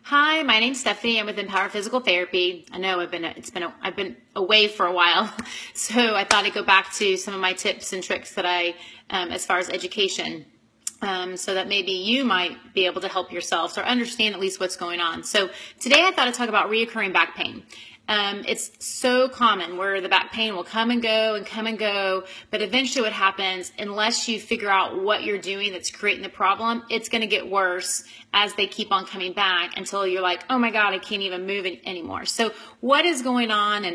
Hi, my name's Stephanie. I'm with Empower Physical Therapy. I know I've been away for a while, so I thought I'd go back to some of my tips and tricks that as far as education, so that maybe you might be able to help yourself or understand at least what's going on. So today I thought I'd talk about reoccurring back pain. It's so common where the back pain will come and go, but eventually what happens, unless you figure out what you're doing that's creating the problem, it's going to get worse as they keep on coming back until you're like, oh my God, I can't even move it anymore. So what is going on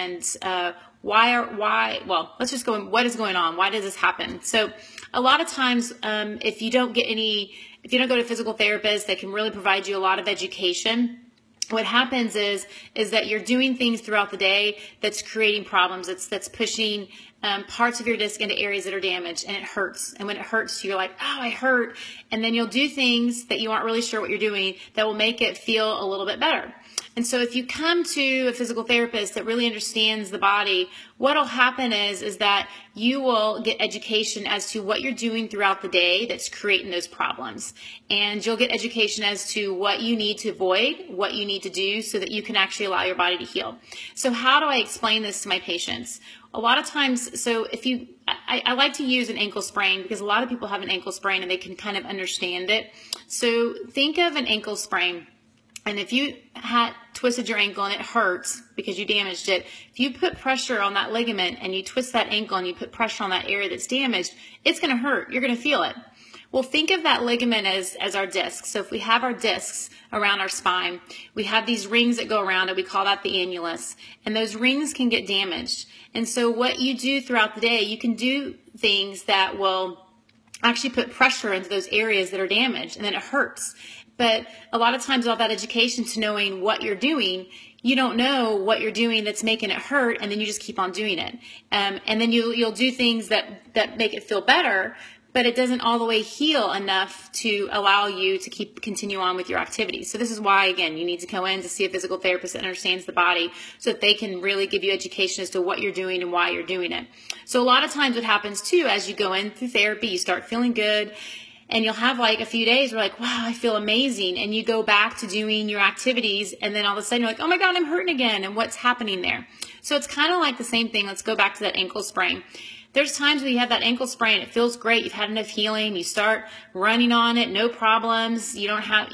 let's just go in, what is going on? Why does this happen? So a lot of times, if you don't go to a physical therapist that can really provide you a lot of education, what happens is that you're doing things throughout the day that's creating problems. That's pushing parts of your disc into areas that are damaged, and it hurts. And when it hurts, you're like, oh, I hurt. And then you'll do things that you aren't really sure what you're doing that will make it feel a little bit better. And so if you come to a physical therapist that really understands the body, what'll happen is that you will get education as to what you're doing throughout the day that's creating those problems. And you'll get education as to what you need to avoid, what you need to do so that you can actually allow your body to heal. So how do I explain this to my patients? A lot of times, I like to use an ankle sprain because a lot of people have an ankle sprain and they can kind of understand it. So think of an ankle sprain. And if you had twisted your ankle and it hurts because you damaged it, if you put pressure on that ligament and you twist that ankle and you put pressure on that area that's damaged, it's going to hurt. You're going to feel it. Well, think of that ligament as our discs. So if we have our discs around our spine, we have these rings that go around it. We call that the annulus. And those rings can get damaged. And so what you do throughout the day, you can do things that will actually put pressure into those areas that are damaged, and then it hurts. But a lot of times without that education to knowing what you're doing, you don't know what you're doing that's making it hurt, and then you just keep on doing it. And then you'll do things that make it feel better, but it doesn't all the way heal enough to allow you to continue on with your activities. So this is why, again, you need to go in to see a physical therapist that understands the body so that they can really give you education as to what you're doing and why you're doing it. So a lot of times what happens too, as you go in through therapy, you start feeling good, and you'll have like a few days where like, wow, I feel amazing. And you go back to doing your activities, and then all of a sudden you're like, oh my God, I'm hurting again. And what's happening there? So it's kind of like the same thing. Let's go back to that ankle sprain. There's times when you have that ankle sprain, it feels great. You've had enough healing. You start running on it, no problems. You don't have,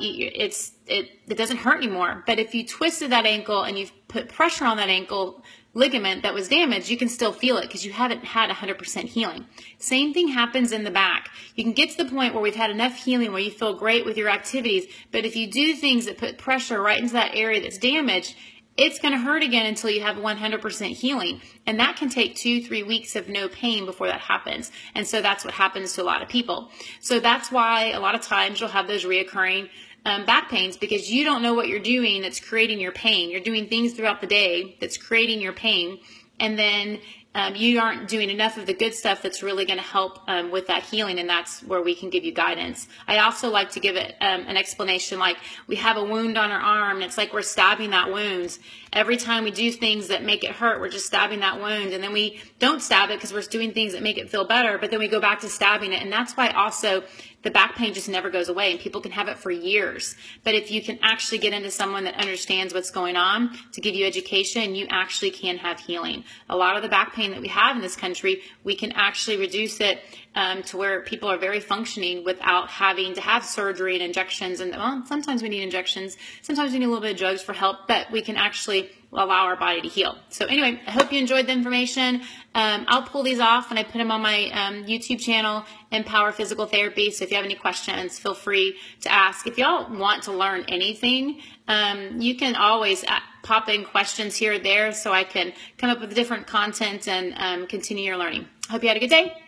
it doesn't hurt anymore. But if you twisted that ankle and you've put pressure on that ankle ligament that was damaged, you can still feel it because you haven't had 100% healing. Same thing happens in the back. You can get to the point where we've had enough healing where you feel great with your activities, but if you do things that put pressure right into that area that's damaged, it's going to hurt again until you have 100% healing. And that can take 2-3 weeks of no pain before that happens. And so that's what happens to a lot of people. So that's why a lot of times you'll have those reoccurring back pains, because you don't know what you're doing that's creating your pain. You're doing things throughout the day that's creating your pain, and then you aren't doing enough of the good stuff that's really going to help with that healing, and that's where we can give you guidance. I also like to give it an explanation, like we have a wound on our arm, and it's like we're stabbing that wound. Every time we do things that make it hurt, we're just stabbing that wound, and then we don't stab it because we're doing things that make it feel better, but then we go back to stabbing it, and that's why also the back pain just never goes away, and people can have it for years. But if you can actually get into someone that understands what's going on to give you education, you actually can have healing. A lot of the back pain that we have in this country, we can actually reduce it to where people are very functioning without having to have surgery and injections. And well, sometimes we need injections, sometimes we need a little bit of drugs for help, but we can actually allow our body to heal. So anyway, I hope you enjoyed the information. I'll pull these off and I put them on my YouTube channel, Empower Physical Therapy. So if you have any questions, feel free to ask. If y'all want to learn anything, you can always pop in questions here or there so I can come up with different content and continue your learning. Hope you had a good day.